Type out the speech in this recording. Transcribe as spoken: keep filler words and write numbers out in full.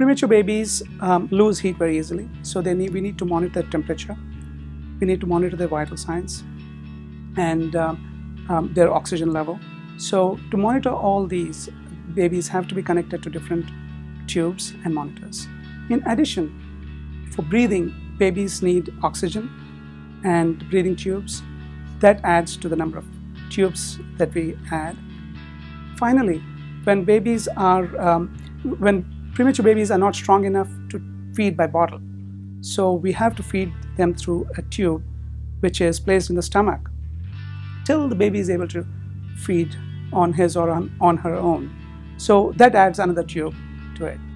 Premature babies um, lose heat very easily, so they need, we need to monitor their temperature, we need to monitor their vital signs and um, um, their oxygen level. So to monitor all these, babies have to be connected to different tubes and monitors. In addition, for breathing, babies need oxygen and breathing tubes. That adds to the number of tubes that we add. Finally, when babies are, um, when premature babies are not strong enough to feed by bottle, so we have to feed them through a tube which is placed in the stomach till the baby is able to feed on his or on, on her own. So that adds another tube to it.